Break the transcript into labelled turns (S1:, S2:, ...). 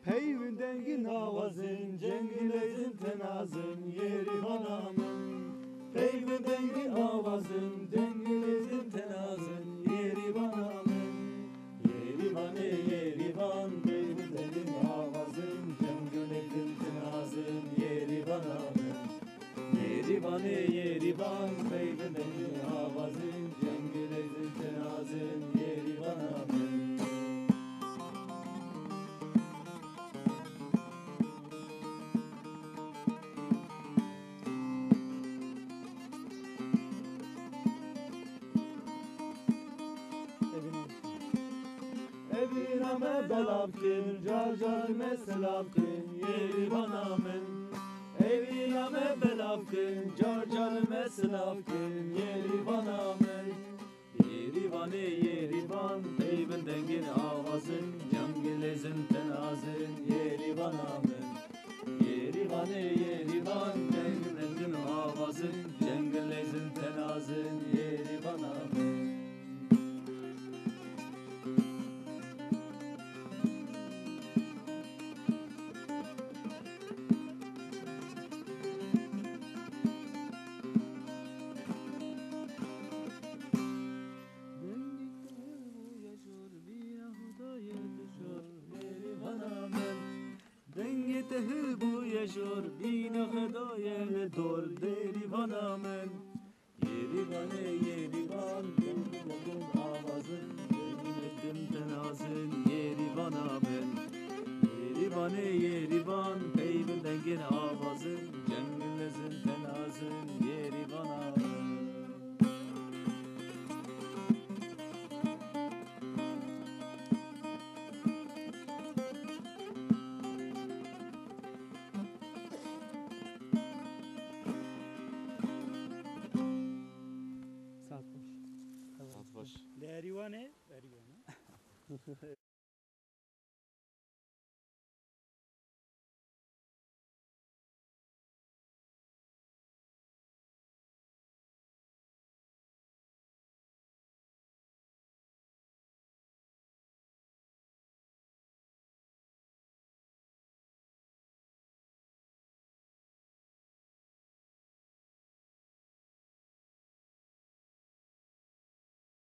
S1: Peyvin dengin avazın, cengilezin tenazın, yeri vanamın. Peyvin dengin avazın, cengilezin tenazın, yeri vanamın. Yeri vane yeri van, peyvin dengin avazın, cengilezin tenazın, yeri vanamın. Yeri vane yeri van, peyvin dengin avazın, cengilezin tenazın, yeri vanamın. Eviname belapkin, car car meselapkin, yeri vanamın. Eviname belapkin, car car meselapkin, yeri vanamın. Yeri vane yeri van, peyvin dengin avazın, cangilezin tenazın, yeri vanamın. Yeri vane yeri van, peyvin dengin avazın, cangilezin tenazın, yeri vanamın. Dengete hı bu yaşor, bina hıdaya ne dor, deri vanamın. Yeri vane yeri van, dengin avazın, cennetin tenazın, yeri vanamın. Yeri vane yeri van, peyvin dengin avazın, cennetin tenazın, yeri vanamın.
S2: Saat baş.
S3: Leriwane, Leriwane.